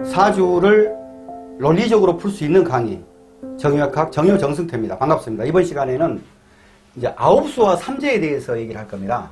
사주를 논리적으로 풀 수 있는 강의 정유학학 정유정승태입니다. 반갑습니다. 이번 시간에는 이제 아홉수와 삼재에 대해서 얘기를 할 겁니다.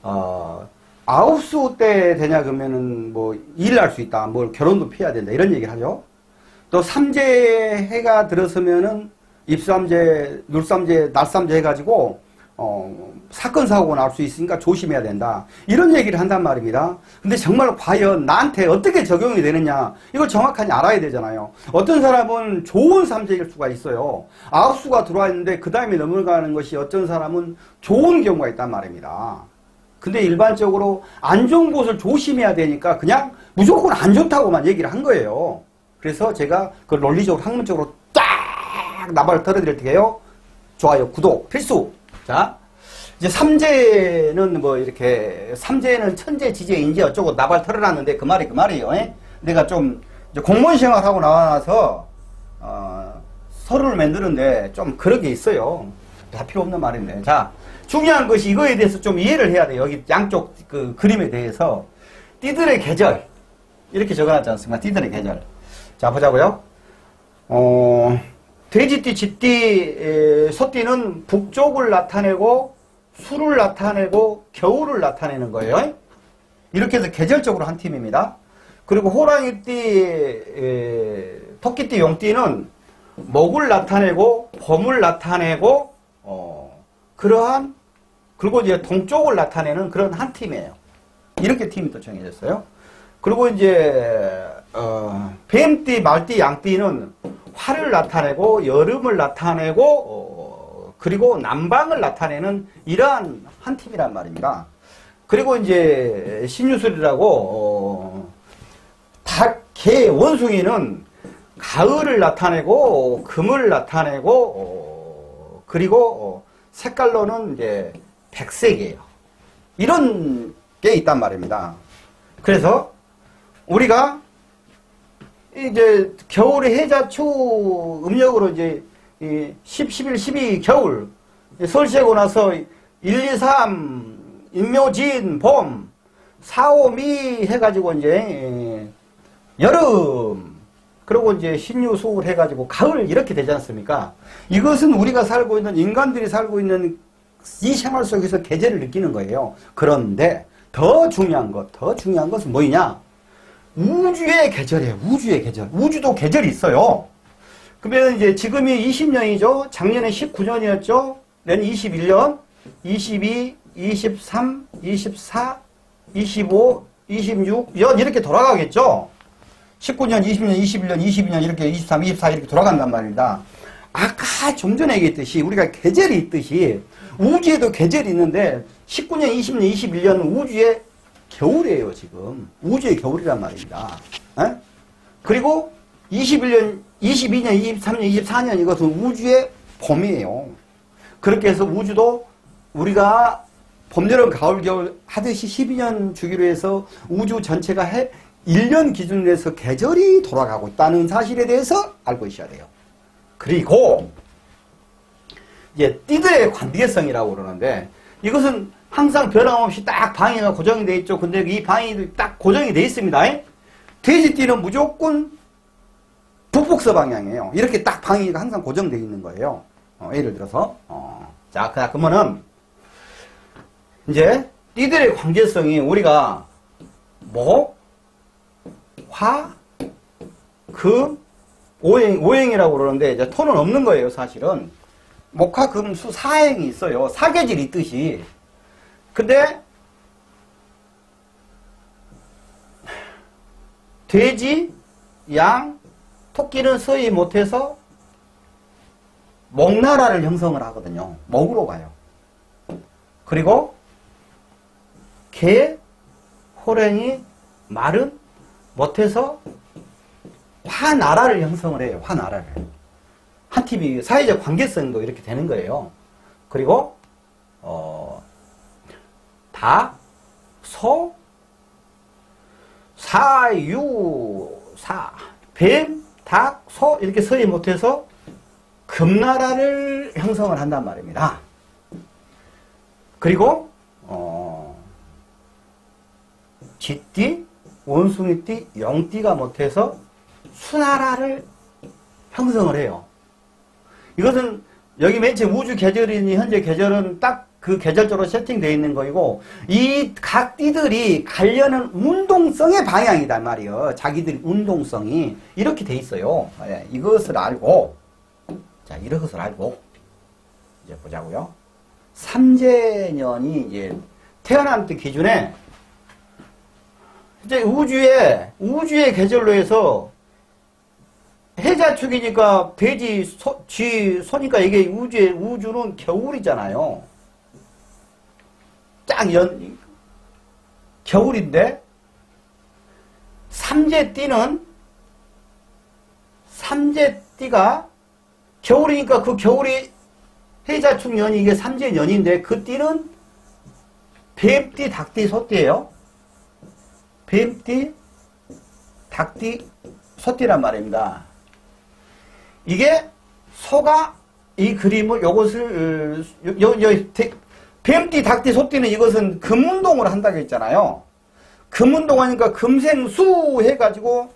아홉수 때 되냐 그러면은 뭐 일을 할 수 있다, 뭘 결혼도 피해야 된다 이런 얘기를 하죠. 또 삼재 해가 들어서면은 입삼재, 율삼재, 날삼재 해가지고 사건 사고가 날 수 있으니까 조심해야 된다 이런 얘기를 한단 말입니다. 근데 정말 과연 나한테 어떻게 적용이 되느냐 이걸 정확하게 알아야 되잖아요. 어떤 사람은 좋은 삼재일 수가 있어요. 아홉수가 들어와 있는데 그 다음에 넘어가는 것이 어떤 사람은 좋은 경우가 있단 말입니다. 근데 일반적으로 안 좋은 곳을 조심해야 되니까 그냥 무조건 안 좋다고만 얘기를 한 거예요. 그래서 제가 그 논리적으로 학문적으로 딱 나발을 털어드릴 테게요. 좋아요, 구독 필수. 자, 이제 삼재는 뭐 이렇게 삼재는 천재, 지재, 인재 어쩌고 나발 털어놨는데 그 말이에요. 내가 좀 이제 공무원 시험을 하고 나와서 서류를 만드는데 좀 그런 게 있어요. 다 필요 없는 말인데. 자, 중요한 것이 이거에 대해서 좀 이해를 해야 돼요. 여기 양쪽 그 그림에 대해서 띠들의 계절 이렇게 적어놨지 않습니까? 띠들의 계절. 자, 보자고요. 돼지띠, 쥐띠, 소띠는 북쪽을 나타내고 수를 나타내고 겨울을 나타내는 거예요. 이렇게 해서 계절적으로 한 팀입니다. 그리고 호랑이띠, 토끼띠, 용띠는 목을 나타내고 봄을 나타내고 그러한 그리고 이제 동쪽을 나타내는 그런 한 팀이에요. 이렇게 팀이 또 정해졌어요. 그리고 이제 뱀띠, 말띠, 양띠는 화를 나타내고 여름을 나타내고 그리고 남방을 나타내는 이러한 한 팀이란 말입니다. 그리고 이제 신유술이라고 닭, 개, 원숭이는 가을을 나타내고 금을 나타내고 그리고 색깔로는 이제 백색이에요. 이런 게 있단 말입니다. 그래서 우리가 이제 겨울에 해자초 음력으로 이제 10, 11, 12 겨울 설시하고 나서 1, 2, 3 임묘진 봄 4, 5 미 해가지고 이제 여름 그리고 이제 신유술 해가지고 가을 이렇게 되지 않습니까? 이것은 우리가 살고 있는 인간들이 살고 있는 이 생활 속에서 계절을 느끼는 거예요. 그런데 더 중요한 것은 뭐냐? 우주의 계절이에요. 우주의 계절. 우주도 계절이 있어요. 그러면 이제 지금이 20년이죠. 작년에 19년이었죠. 내년 21년, 22, 23, 24, 25, 26년 이렇게 돌아가겠죠. 19년, 20년, 21년, 22년 이렇게 23, 24 이렇게 돌아간단 말입니다. 아까 좀 전에 얘기했듯이 우리가 계절이 있듯이 우주에도 계절이 있는데 19년, 20년, 21년은 우주의 겨울이에요, 지금. 우주의 겨울이란 말입니다. 에? 그리고 21년, 22년, 23년, 24년 이것은 우주의 봄이에요. 그렇게 해서 우주도 우리가 봄, 여름, 가을, 겨울 하듯이 12년 주기로 해서 우주 전체가 1년 기준으로 해서 계절이 돌아가고 있다는 사실에 대해서 알고 있어야 돼요. 그리고 이제 띠들의 관계성이라고 그러는데 이것은 항상 변함없이 딱 방위가 고정이 되어 있죠. 근데 이 방위 딱 고정이 되어 있습니다. 돼지띠는 무조건 북북서 방향이에요. 이렇게 딱 방위가 항상 고정되어 있는 거예요. 예를 들어서 자, 그러면은 이제 띠들의 관계성이 우리가 목, 화, 금, 오행이라고 그러는데 이제 토는 없는 거예요. 사실은 목화, 금, 수, 사행이 있어요. 사계절이 있듯이. 근데 돼지, 양, 토끼는 서히 못해서 목나라를 형성을 하거든요. 목으로 가요. 그리고 개, 호랭이, 말은 못해서 화나라를 형성을 해요. 화나라를. 한 팀이 사회적 관계성도 이렇게 되는 거예요. 그리고 닭, 소, 뱀, 닭, 소 이렇게 서히 못해서 금나라를 형성을 한단 말입니다. 그리고 쥐띠, 원숭이띠, 영띠가 못해서 수나라를 형성을 해요. 이것은 여기 맨 처음 우주 계절이니 현재 계절은 딱 그 계절적으로 세팅되어 있는 거이고 이 각 띠들이 가려는 운동성의 방향이다 말이에요. 자기들 운동성이 이렇게 돼 있어요. 예, 이것을 알고 자 이것을 알고 이제 보자고요. 삼재년이 이제 태어난 때 기준에 이제 우주의 계절로 해서 해자축이니까 돼지, 쥐, 소니까 이게 우주는 겨울이잖아요. 겨울인데, 삼재띠가 겨울이니까 그 겨울이 해자축 년이 이게 삼재년인데 그 띠는 뱀띠, 닭띠, 소띠예요. 뱀띠, 닭띠, 소띠란 말입니다. 이게 소가 이 그림을 요것을 뱀띠, 닭띠, 소띠는 이것은 금운동을 한다고 했잖아요. 금운동하니까 금생수 해가지고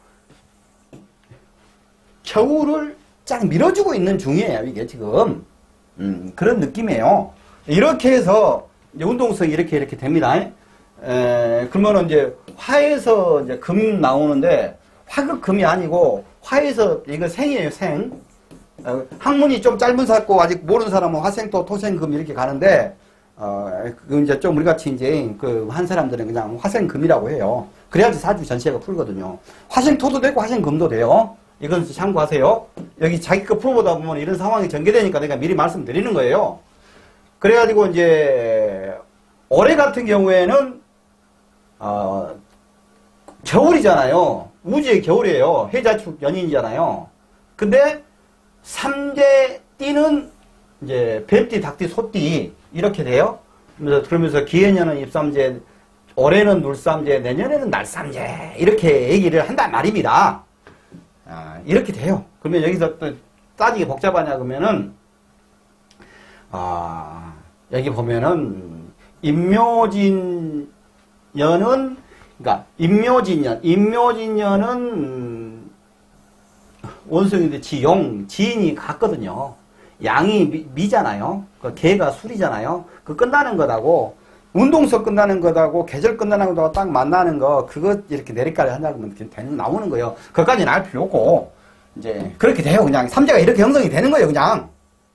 겨울을 쫙 밀어주고 있는 중이에요. 이게 지금 그런 느낌이에요. 이렇게 해서 이제 운동성이 이렇게 됩니다. 그러면은 이제 화에서 이제 금 나오는데 화극금이 아니고 화에서 이거 생이에요. 생. 학문이 좀 짧은 사고 아직 모르는 사람은 화생토, 토생금 이렇게 가는데 그 이제 좀 우리같이 이제 그 한 사람들은 그냥 화생금이라고 해요. 그래야지 사주 전체가 풀거든요. 화생토도 되고 화생금도 돼요. 이건 참고하세요. 여기 자기 거 풀어보다 보면 이런 상황이 전개되니까 내가 미리 말씀드리는 거예요. 그래가지고 이제 올해 같은 경우에는 겨울이잖아요. 우주의 겨울이에요. 해자축 연인이잖아요. 근데 삼재띠는 이제 뱀띠, 닭띠, 소띠 이렇게 돼요. 그러면서 기해년은 입삼재, 올해는 물삼재, 내년에는 날삼재 이렇게 얘기를 한단 말입니다. 이렇게 돼요. 그러면 여기서 또 따지게 복잡하냐 그러면은 여기 보면은 임묘진년은 그러니까 임묘진년은 원숭이인데 지인이 같거든요. 양이 미잖아요. 그 개가 술이잖아요. 그 끝나는 것하고 운동성 끝나는 것하고 계절 끝나는 것하고 딱 만나는 거 그거 이렇게 내리깔이 한다고 하면 나오는 거예요. 그것까지는 알 필요 없고 이제 그렇게 돼요. 그냥 삼재가 이렇게 형성이 되는 거예요. 그냥.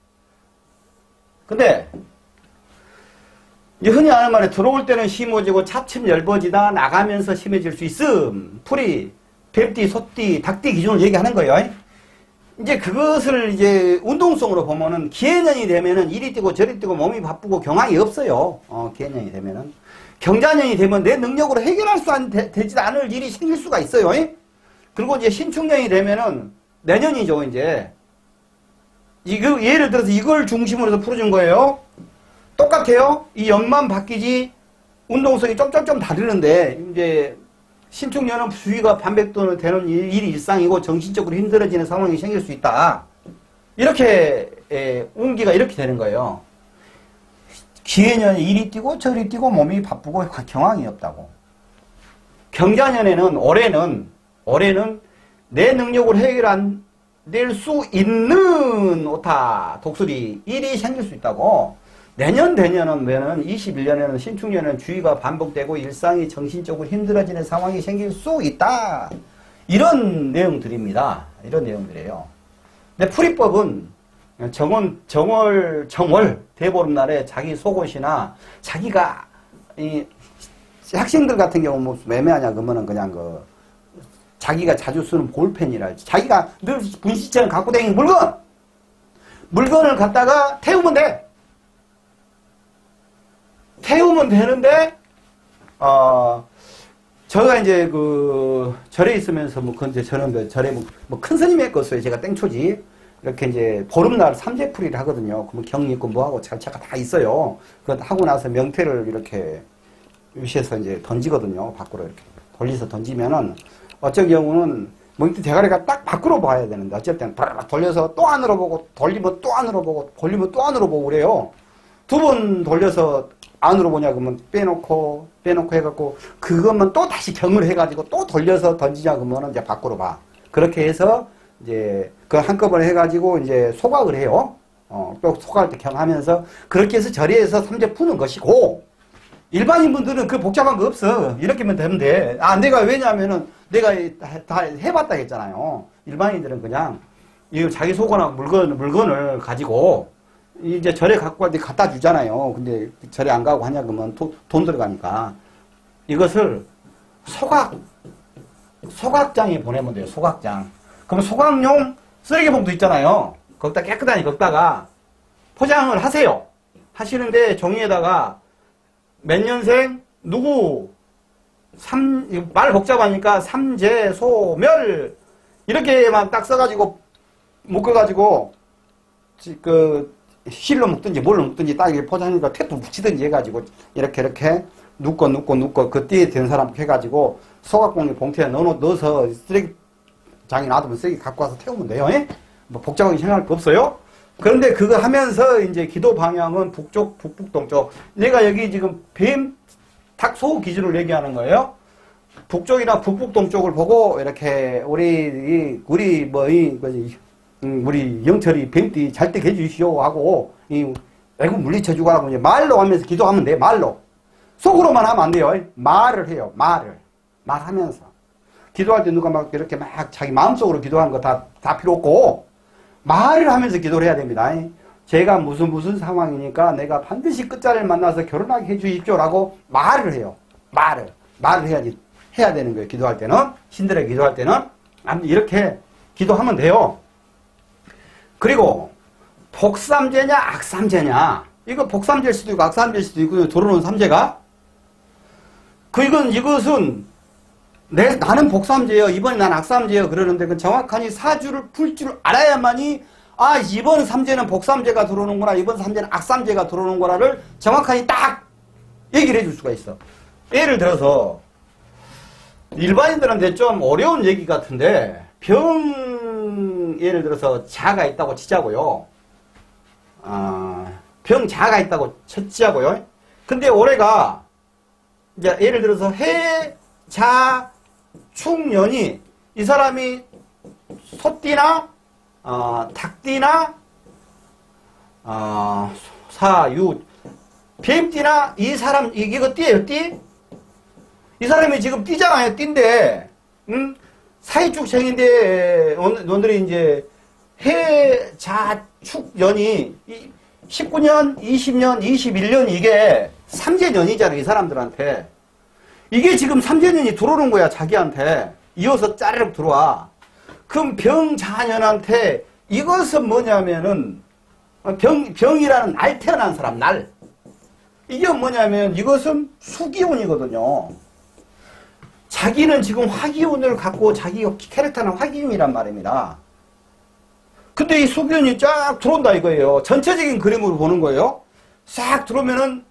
근데 이제 흔히 하는 말에 들어올 때는 심어지고 차츰 얇아지다 나가면서 심해질 수 있음. 풀이 뱀띠, 소띠, 닭띠 기준으로 얘기하는 거예요. 이제 그것을 이제 운동성으로 보면은 기해년이 되면은 이리 뛰고 저리 뛰고 몸이 바쁘고 경황이 없어요. 기해년이 되면은. 경자년이 되면 내 능력으로 해결할 수 되지도 않을 일이 생길 수가 있어요. 그리고 이제 신축년이 되면은 내년이죠, 이제. 예를 들어서 이걸 중심으로 해서 풀어준 거예요. 똑같아요. 이 연만 바뀌지 운동성이 좀 다르는데 이제 신축년은 주위가 반백도는 되는 일이 일상이고 정신적으로 힘들어지는 상황이 생길 수 있다. 이렇게 운기가 이렇게 되는 거예요. 기해년이 이리 뛰고 저리 뛰고 몸이 바쁘고 경황이 없다고. 경자년에는 올해는 내 능력으로 해결 안 낼 수 있는 오타 독수리 일이 생길 수 있다고. 내년은 21년에는 신축년에는 주의가 반복되고 일상이 정신적으로 힘들어지는 상황이 생길 수 있다. 이런 내용들입니다. 이런 내용들이에요. 근데 풀이법은 정월 대보름날에 자기 속옷이나 자기가 이 학생들 같은 경우 뭐 매매하냐 그러면은 그냥 자기가 자주 쓰는 볼펜이랄지 자기가 늘 분실처럼 갖고 다니는 물건을 갖다가 태우면 돼. 태우면 되는데, 저가 이제 절에 있으면서 저는 절에 큰 스님이 했겠어요. 제가 땡초지. 이렇게 이제 보름날 삼재풀이를 하거든요. 그러면 경 있고 뭐하고 절차가 다 있어요. 그거 하고 나서 명태를 이렇게 위에서 이제 던지거든요. 밖으로 이렇게 돌려서 던지면은 어쩔 경우는 명태 대가리가 딱 밖으로 봐야 되는데 어쩔 때는 돌려서 또 안으로 보고 돌리면 또 안으로 보고 돌리면 또 안으로 보고 그래요. 두 번 돌려서 안으로 보냐 그러면 빼놓고 해갖고 그것만 또 다시 경을 해가지고 또 돌려서 던지냐 그러면 이제 밖으로 봐. 그렇게 해서 이제 그 한꺼번에 해가지고 이제 소각을 해요. 또 소각할 때 경하면서 그렇게 해서 절에서 삼재 푸는 것이고, 일반인 분들은 그 복잡한 거 없어. 이렇게만 되면 돼. 내가 왜냐면은 내가 다 해봤다 했잖아요. 일반인들은 그냥 이 자기 속어나 물건을 가지고 이제 절에 갖고 갈 때 갖다 주잖아요. 근데 절에 안 가고 하냐 그러면 돈 들어가니까 이것을 소각장에 보내면 돼요. 소각장. 그럼 소각용 쓰레기 봉투 있잖아요. 거기다 깨끗하게 거기다가 포장을 하세요. 하시는데 종이에다가 몇 년생 누구 말 복잡하니까 삼재 소멸 이렇게만 딱 써가지고 묶어가지고 그 실로 묶든지 뭘로 묶든지 딱 이렇게 포장하니까 테이프 붙이든지 해가지고 이렇게 묶고 그 띠에 된 사람 해가지고 소각공기 봉투에 넣어서 쓰레기장에 놔두면 쓰레기 갖고 와서 태우면 돼요. 뭐 복잡하게 생각할 거 없어요. 그런데 그거 하면서 이제 기도 방향은 북쪽, 북북동쪽. 내가 여기 지금 닭소 기준을 얘기하는 거예요. 북쪽이나 북북동쪽을 보고 이렇게 우리 영철이 뱀띠 잘 때 해주시오 하고 애국 물리쳐주고 하고 이제 말로 하면서 기도하면 돼. 말로. 속으로만 하면 안 돼요. 말을 해요. 말하면서. 기도할 때 누가 막 이렇게 막 자기 마음속으로 기도하는 거 다 필요 없고 말을 하면서 기도를 해야 됩니다. 제가 무슨 상황이니까 내가 반드시 끝자리를 만나서 결혼하게 해주십시오라고 말을 해요. 말을 해야 되는 거예요. 기도할 때는. 신들에게 기도할 때는. 이렇게 기도하면 돼요. 그리고 복삼재냐 악삼재냐. 이거 복삼재일 수도 있고 악삼재일 수도 있고 들어오는 삼재가. 이것은 나는 복삼재예요. 이번에 난 악삼재예요. 그러는데 그 정확하니 사주를 풀 줄 알아야만이 이번 삼재는 복삼재가 들어오는구나. 이번 삼재는 악삼재가 들어오는구나를 정확하니 딱 얘기를 해줄 수가 있어. 예를 들어서 일반인들한테 좀 어려운 얘기 같은데 예를 들어서 자가 있다고 치자고요. 자가 있다고 치자고요. 근데 올해가 이제 예를 들어서 해, 자, 축년이 이 사람이 소띠나 닭띠나 사유 뱀띠나 이 사람 이거 띠예요. 띠? 이 사람이 지금 띠잖아요. 띠인데 사이축생인데 오늘이 이제 해, 자, 축, 년이 19년, 20년, 21년 이게 삼재년이잖아요. 이 사람들한테. 이게 지금 삼재년이 들어오는 거야. 자기한테. 이어서 짜르륵 들어와. 그럼 병자년한테 이것은 뭐냐면은 병이라는 날 태어난 사람, 날. 이게 뭐냐면 이것은 수기운이거든요. 자기는 지금 화기운을 갖고 자기 캐릭터는 화기운이란 말입니다. 근데 이 수기운이 쫙 들어온다 이거예요. 전체적인 그림으로 보는 거예요. 싹 들어오면은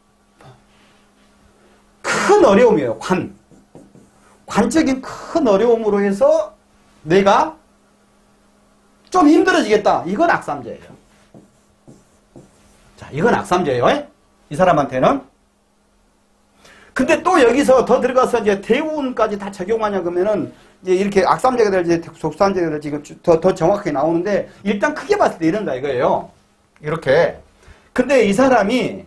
큰 어려움이에요. 관적인 큰 어려움으로 해서 내가 좀 힘들어지겠다. 이건 악삼재예요. 자, 이건 악삼재예요. 이 사람한테는. 근데 또 여기서 더 들어가서 이제 대운까지 다 적용하냐 그러면은 이제 이렇게 악삼재가 될지 속삼재가 될지 지금 더 정확하게 나오는데 일단 크게 봤을 때 이런다 이거예요. 이렇게. 근데 이 사람이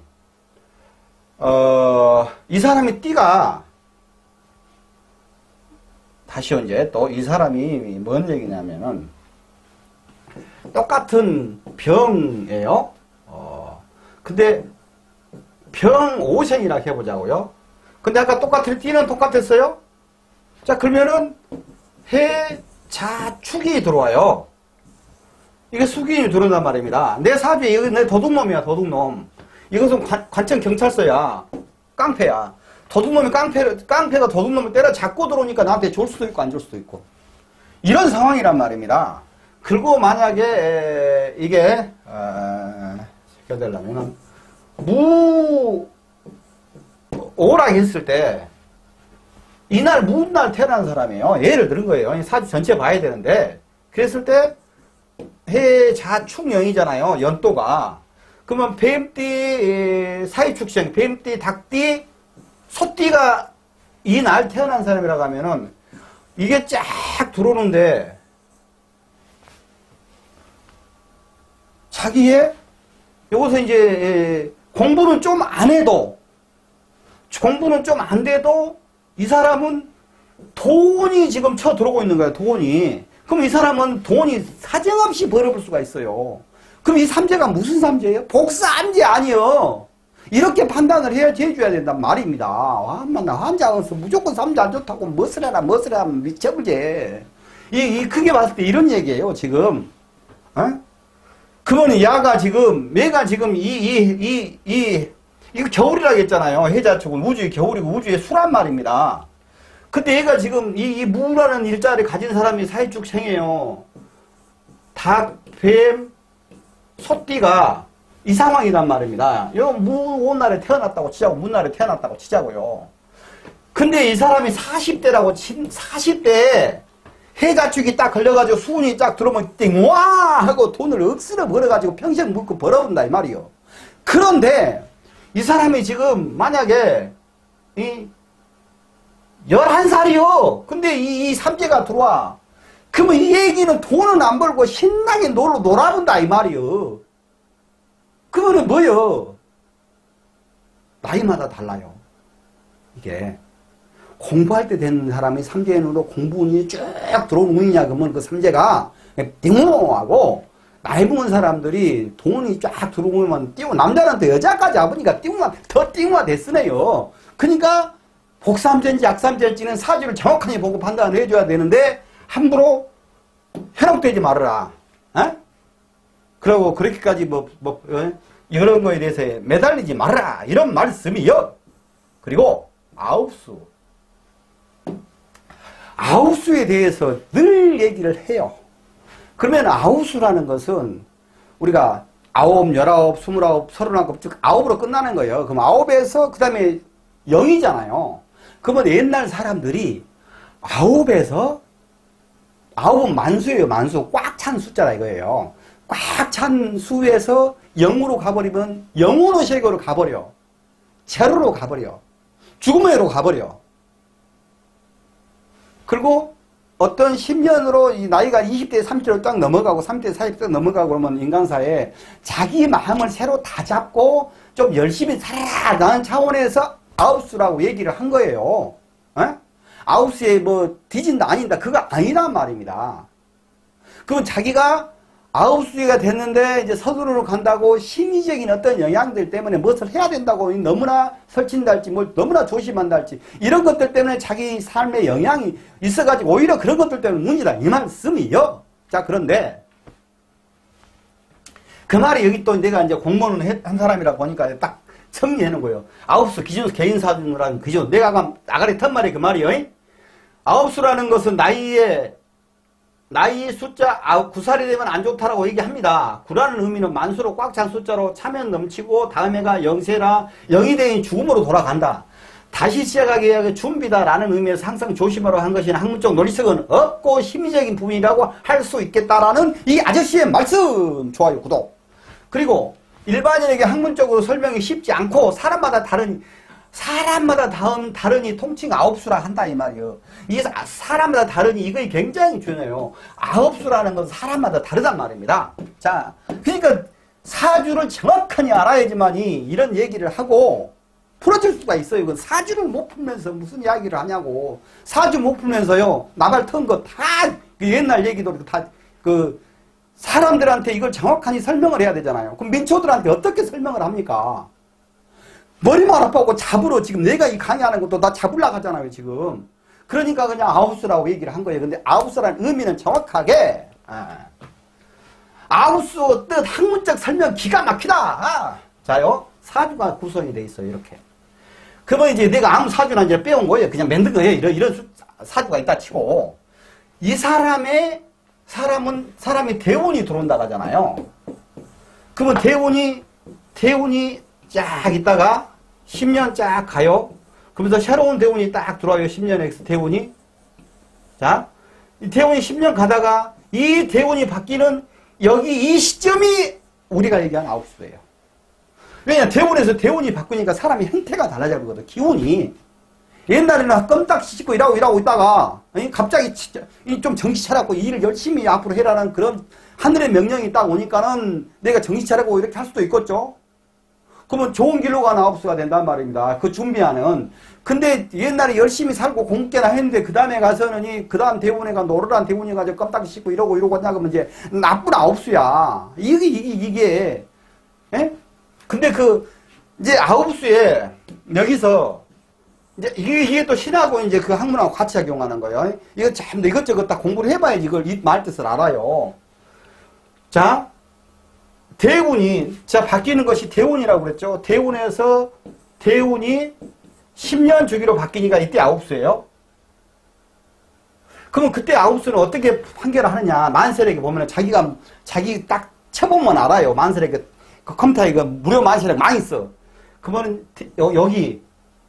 띠가 다시 이제 또 이 사람이 뭔 얘기냐면은 똑같은 병이에요. 근데 병오생이라 해보자고요. 근데 아까 띠는 똑같았어요. 자, 그러면은 해, 자, 축이 들어와요. 이게 수기운이 들어온단 말입니다. 내 사주에 이거 내 도둑놈이야, 도둑놈. 이것은 관청 경찰서야. 깡패야. 도둑놈이 깡패가 도둑놈을 때려 잡고 들어오니까 나한테 줄 수도 있고 안 줄 수도 있고. 이런 상황이란 말입니다. 그리고 만약에 이게 어떻게 되려면은 오락 했을 때 이날 무날 태어난 사람이에요. 예를 들은 거예요. 사주 전체 봐야 되는데 그랬을 때 해, 자, 축, 영이잖아요. 연도가. 그러면 뱀띠, 사이축생, 뱀띠, 닭띠, 소띠가 이 날 태어난 사람이라고 하면은 이게 쫙 쫙 들어오는데 자기의 여기서 이제 공부는 좀 안 해도 이 사람은 돈이 지금 쳐 들어오고 있는 거예요. 돈이. 그럼 이 사람은 돈이 사정없이 벌어볼 수가 있어요. 그럼 이 삼재가 무슨 삼재예요? 복삼재 아니요. 이렇게 판단을 해줘야 된단 말입니다. 나 환자가서 무조건 삼재 안 좋다고 멋을 해라 미쳐불제. 크게 봤을 때 이런 얘기예요 지금. 그러면 얘가 지금 이거 겨울이라고 했잖아요. 해자축은 우주의 겨울이고 우주의 수란 말입니다. 근데 얘가 지금 이 무라는 일자를 가진 사람이 사회축 생해요. 닭, 뱀, 소띠가 이 상황이란 말입니다. 요 무온날에 태어났다고 치자고 문날에 태어났다고 치자고요. 근데 이 사람이 40대라고 40대에 해자축이 딱 걸려가지고 수운이 딱 들어오면 띵와 하고 돈을 억수로 벌어가지고 평생 묵고 벌어본다 이 말이요. 그런데 이 사람이 지금 만약에 11살이요. 근데 이 삼재가 들어와. 그러면 이 얘기는 돈은 안 벌고 신나게 놀아본다 이 말이요. 그거는 뭐요? 나이마다 달라요. 이게 공부할 때 되는 사람이 삼재인으로 공부운이 쭉 들어오는 운이냐 그러면 그 삼재가 띵호하고 나이 먹은 사람들이 돈이 쫙 들어오면 남자는 또 여자까지 아버니까 더 띵호가 됐으네요. 그러니까 복삼재인지 약삼재인지는 사주를 정확하게 보고 판단을 해줘야 되는데 함부로 현혹되지 말아라. 그리고 그렇게까지 이런 거에 대해서 매달리지 말아라. 이런 말씀이요. 그리고 아우수에 대해서 늘 얘기를 해요. 그러면 아우수라는 것은 우리가 9, 19, 29, 39, 즉 9으로 끝나는 거예요. 그럼 9에서 그 다음에 0이잖아요. 그러면 옛날 사람들이 9에서 9은 만수예요. 만수. 꽉 찬 숫자라 이거예요. 꽉 찬 수에서 0으로 가버리면 영혼의 세계로 가버려. 제로로 가버려. 죽음의 로 가버려. 그리고 어떤 10년으로 이 나이가 20대 30대로 딱 넘어가고 30대 40대 넘어가고 그러면 인간사에 자기 마음을 새로 다잡고 좀 열심히 살아라는 차원에서 아홉수라고 얘기를 한 거예요. 아홉수에 뒤진다 아닌다 그거 아니란 말입니다. 그럼 자기가 아홉수가 됐는데 이제 서두르러 간다고 심리적인 어떤 영향들 때문에 무엇을 해야 된다고 너무나 설친다 할지 너무나 조심한다 할지 이런 것들 때문에 자기 삶에 영향이 있어가지고 오히려 그런 것들 때문에 문제다 이 말씀이요. 자 그런데 그 말이 여기 또 내가 이제 공무원을 한 사람이라 보니까 딱 정리해놓은 거예요. 아홉수 기준 개인사주라는 기준 내가 아가리 턴 말이 그 말이요. 아홉수라는 것은 나이 숫자 9살이 되면 안 좋다라고 얘기합니다. 9라는 의미는 만수로 꽉 찬 숫자로 차면 넘치고 다음 해가 영세라 영이 대인 죽음으로 돌아간다. 다시 시작하기 위해 준비다라는 의미에서 항상 조심하라고 한 것이나 학문적 논리성은 없고 심리적인 부분이라고 할 수 있겠다라는 이 아저씨의 말씀. 좋아요 구독. 그리고 일반인에게 학문적으로 설명이 쉽지 않고 사람마다 다르니 통칭 아홉수라 한다 이 말이에요. 이게 사람마다 다르니 이거 굉장히 중요해요. 아홉수라는 건 사람마다 다르단 말입니다. 자, 그러니까 사주를 정확하게 알아야지만이 이런 얘기를 하고 풀어질 수가 있어요. 이건 사주를 못 풀면서 무슨 이야기를 하냐고. 사주 못 풀면서요. 나발 턴 거 다 옛날 얘기도 다 사람들한테 이걸 정확하게 설명을 해야 되잖아요. 그럼 민초들한테 어떻게 설명을 합니까? 머리만 아파갖고 잡으러 지금 내가 이 강의하는 것도 나 잡으려고 하잖아요 지금. 그러니까 그냥 아홉수라고 얘기를 한 거예요. 근데 아홉수라는 의미는 정확하게 아홉수 뜻 학문적 설명 기가 막히다. 자요 사주가 구성이 돼 있어요 이렇게. 그러면 이제 내가 아무 사주나 이제 빼온 거예요. 그냥 만든 거예요. 이런 사주가 있다 치고 이 사람이 대운이 들어온다 하잖아요. 그러면 대운이 쫙 있다가 10년 쫙 가요. 그러면서 새로운 대운이 딱 들어와요. 10년 X 대운이. 자, 이 대운이 10년 가다가 이 대운이 바뀌는 여기 이 시점이 우리가 얘기한 아홉수예요. 왜냐 대운에서 대운이 바꾸니까 사람이 형태가 달라져 버리거든. 기운이. 옛날에는 껌딱 씻고 일하고 있다가 갑자기 좀 정신 차려고 일을 열심히 앞으로 해라는 그런 하늘의 명령이 딱 오니까는 내가 정신 차리고 이렇게 할 수도 있겠죠. 그러면 좋은 길로 가는 아홉수가 된단 말입니다. 그 준비하는. 근데 옛날에 열심히 살고 공개나 했는데 그 다음에 가서는 그 다음 대운에가 노르란 대운이 가지고 껌딱 씻고 이러고 한다 그러면 이제 나쁜 아홉수야. 이게. 예? 근데 이제 아홉수에 여기서 이제 이게 또 신하고 이제 그 학문하고 같이 작용하는 거예요. 이거 참 이것저것 다 공부를 해봐야지 이걸 이 말 뜻을 알아요. 자, 대운이 바뀌는 것이 대운이라고 그랬죠. 대운에서 대운이 10년 주기로 바뀌니까 이때 아홉수예요. 그러면 그때 아홉수는 어떻게 판결을 하느냐? 만세력에 보면 자기 딱 쳐보면 알아요. 만세력에 그 컴퓨터에 그 무료 만세력 많이 써. 그러면 여기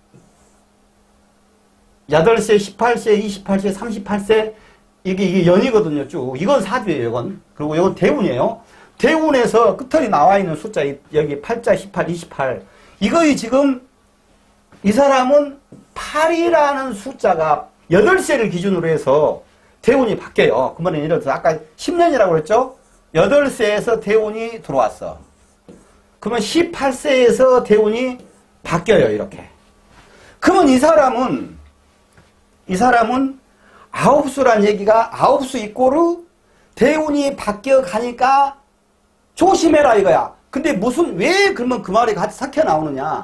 8세, 18세, 28세, 38세 이게 연이거든요. 쭉. 이건 사주예요. 이건. 그리고 이건 대운이에요. 대운에서 끝털이 나와 있는 숫자 여기 8자, 18, 28 이거이 지금 이 사람은 8이라는 숫자가 8세를 기준으로 해서 대운이 바뀌어요. 그러면 예를 들어서 아까 10년이라고 그랬죠? 8세에서 대운이 들어왔어. 그러면 18세에서 대운이 바뀌어요. 이렇게. 그러면 이 사람은 아홉수란 얘기가 아홉수 이꼬르 대운이 바뀌어 가니까 조심해라 이거야. 근데 왜 그러면 그 말이 같이 섞여 나오느냐.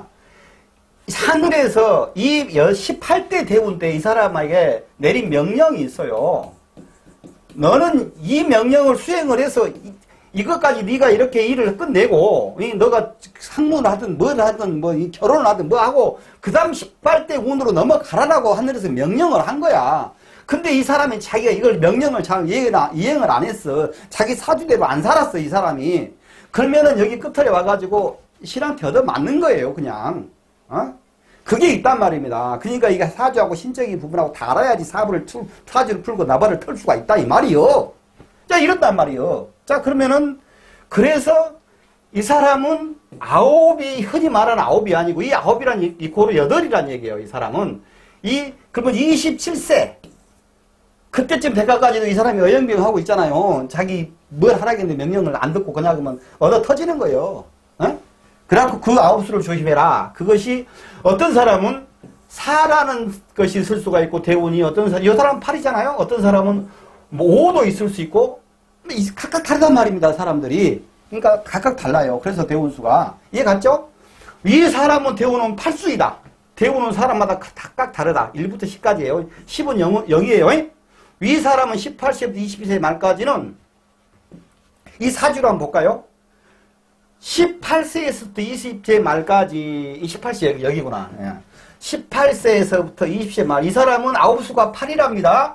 하늘에서 이 18대 대운 때 이 사람에게 내린 명령이 있어요. 너는 이 명령을 수행을 해서 이것까지 네가 이렇게 일을 끝내고 너가 상문을 하든 뭘 하든 뭐 결혼을 하든 뭐 하고 그 다음 18대 운으로 넘어가라라고 하늘에서 명령을 한 거야. 근데 이 사람이 자기가 이걸 명령을 잘 이행을 안 했어. 자기 사주대로 안 살았어 이 사람이. 그러면은 여기 끝에 와가지고 신한테 얻어맞는 거예요 그냥. 그게 있단 말입니다. 그러니까 이게 사주하고 신적인 부분하고 다 알아야지 사주를 풀고 나발을 털 수가 있다 이 말이요. 자 이렇단 말이요. 자 그러면은 그래서 이 사람은 아홉이 흔히 말하는 아홉이 아니고 이 아홉이란 이코르 8이란 얘기예요. 이 사람은 그러면 27세 그때쯤 돼가지고 이 사람이 어영병하고 있잖아요. 자기 뭘 하라겠는데 명령을 안 듣고 그냥 그러면 얻어 터지는 거예요. 그래갖고 그 아홉수를 조심해라. 그것이 어떤 사람은 4라는 것이 있을 수가 있고 대운이 어떤 사람, 이 사람은 8이잖아요. 어떤 사람은 뭐 5도 있을 수 있고 각각 다르단 말입니다. 사람들이. 그러니까 각각 달라요. 그래서 대운수가. 이해 갔죠? 이 사람은 대운은 8수이다. 대운은 사람마다 각각 다르다. 1부터 10까지예요. 10은 0이에요. 위 사람은 18세부터 22세 말까지는 이 사주로 한번 볼까요? 18세에서부터 20세 말까지 28세 여기구나. 18세에서부터 20세 말 이 사람은 아홉수가 8이랍니다.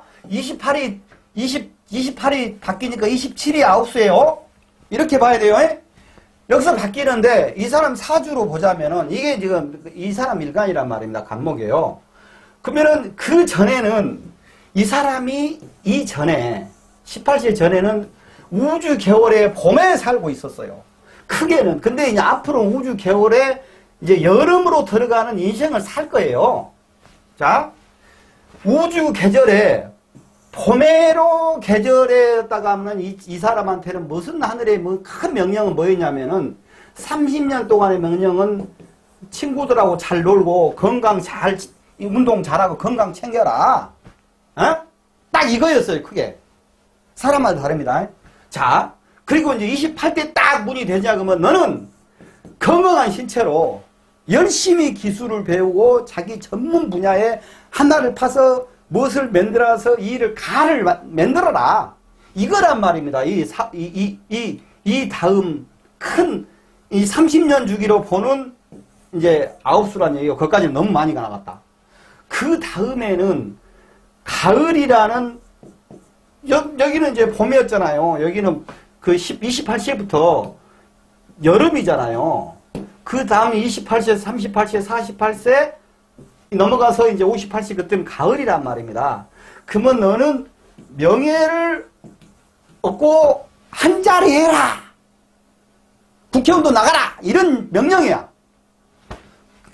28이 바뀌니까 27이 아홉수예요. 이렇게 봐야 돼요. 여기서 바뀌는데 이 사람 사주로 보자면은 이게 지금 이 사람 일간이란 말입니다. 간목이에요. 그러면은 그 전에는 이 사람이 이전에 18세 전에는 우주 개월의 봄에 살고 있었어요. 크게는. 근데 이제 앞으로 우주 개월에 이제 여름으로 들어가는 인생을 살 거예요. 자, 우주 계절에 봄에로 계절에다가 하면 이 사람한테는 무슨 하늘의 큰 명령은 뭐였냐면은 30년 동안의 명령은 친구들하고 잘 놀고 건강 잘 운동 잘하고 건강 챙겨라. 딱 이거였어요. 크게. 사람마다 다릅니다. 자, 그리고 이제 28대 딱 문이 되냐 그러면 너는 건강한 신체로 열심히 기술을 배우고 자기 전문 분야에 하나를 파서 무엇을 만들어서 이 일을 가를 만들어라. 이거란 말입니다. 이 다음 큰 이 30년 주기로 보는 이제 아홉수란 얘기가 거기까지는 너무 많이 나갔다. 그 다음에는 가을이라는 여기는 이제 봄이었잖아요. 여기는 그 28세부터 여름이잖아요. 그 다음 28세, 38세, 48세 넘어가서 이제 58세 그때는 가을이란 말입니다. 그러면 너는 명예를 얻고 한 자리 해라. 국회의원도 나가라. 이런 명령이야.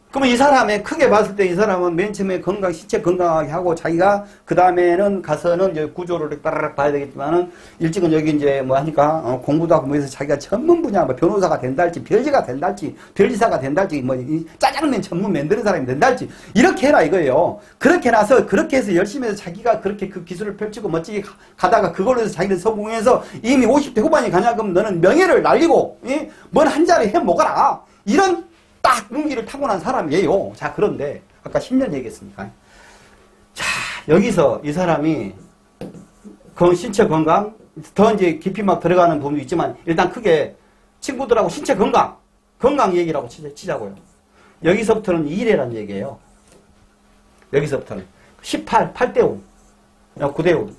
그러면 이 사람의 크게 봤을 때 이 사람은 맨 처음에 신체 건강하게 하고 자기가 그 다음에는 가서는 이제 구조를 따라락 봐야 되겠지만은 일찍은 여기 이제 뭐 하니까 공부도 하고 뭐 해서 자기가 전문 분야 뭐 변호사가 된다 할지 별지가 된다 할지 별지사가 된다 할지 뭐 이 짜장면 전문 만드는 사람이 된다 할지 이렇게 해라 이거예요. 그렇게 나서 그렇게 해서 열심히 해서 자기가 그렇게 그 기술을 펼치고 멋지게 가다가 그걸로 해서 자기는 성공해서 이미 50대 후반이 가냐 그러면 너는 명예를 날리고 뭘 한 자리 해 먹어라. 이런 딱 운기를 타고난 사람이에요. 자, 그런데 아까 10년 얘기했으니까. 자, 여기서 이 사람이 신체 건강, 더 이제 깊이 막 들어가는 부분도 있지만 일단 크게 친구들하고 신체 건강 얘기라고 치자고요. 여기서부터는 1회란 얘기예요. 여기서부터는 18, 8대5, 9대5.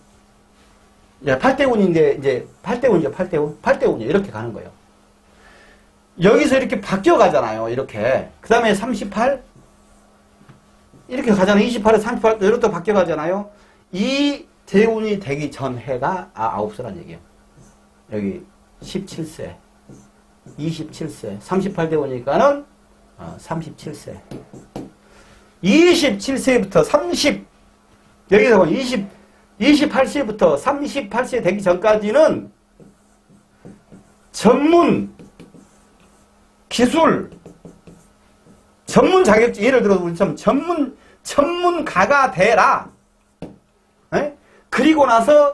8대5인데 이제 8대5이죠. 8대5 이렇게 가는 거예요. 여기서 이렇게 바뀌어 가잖아요. 이렇게. 그 다음에 38 이렇게 가잖아요. 28에서 38 이렇게 바뀌어 가잖아요. 이 대운이 되기 전 해가 9수란 얘기예요. 여기 17세 27세 38대운이니까는 37세 27세부터 30 여기서 보면 28세부터 38세 되기 전까지는 전문 기술, 전문 자격증, 예를 들어서 우리처럼 전문가가 되라. 에? 그리고 나서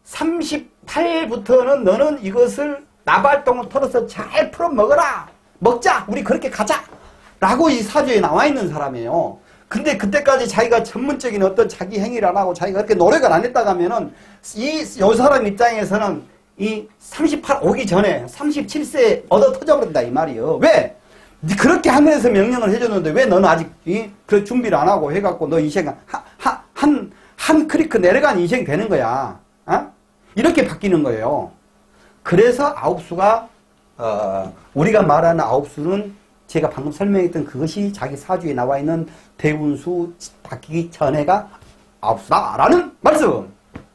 38부터는 너는 이것을 나발동을 털어서 잘 풀어먹어라. 먹자. 우리 그렇게 가자. 라고 이 사주에 나와 있는 사람이에요. 근데 그때까지 자기가 전문적인 어떤 자기 행위를 안 하고 자기가 그렇게 노력을 안 했다가 하면은 요 사람 입장에서는 이 38 오기 전에 37세에 얻어 터져버린다 이 말이요. 왜? 그렇게 하면서 명령을 해줬는데 왜 너는 아직 그 준비를 안 하고 해갖고 너 인생 한 크리크 내려간 인생이 되는 거야. 이렇게 바뀌는 거예요. 그래서 9수가 우리가 말하는 9수는 제가 방금 설명했던 그것이 자기 사주에 나와 있는 대운수 바뀌기 전에가 9수다라는 말씀.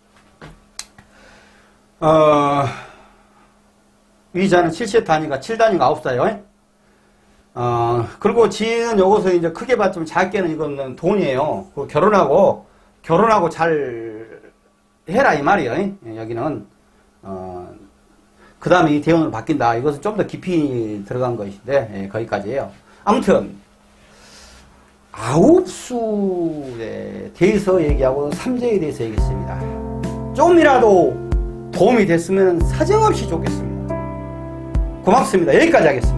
위자는 7세 단위가 7단위가 9수예요. 그리고 지는 요것을 이제 크게 봤지만 작게는 이거는 돈이에요. 결혼하고 잘 해라 이 말이에요. 여기는 그 다음에 이 대운으로 바뀐다. 이것은 좀 더 깊이 들어간 것인데 거기까지예요. 아무튼 9수에 대해서 얘기하고 3제에 대해서 얘기했습니다. 좀이라도 도움이 됐으면 사정없이 좋겠습니다. 고맙습니다. 여기까지 하겠습니다.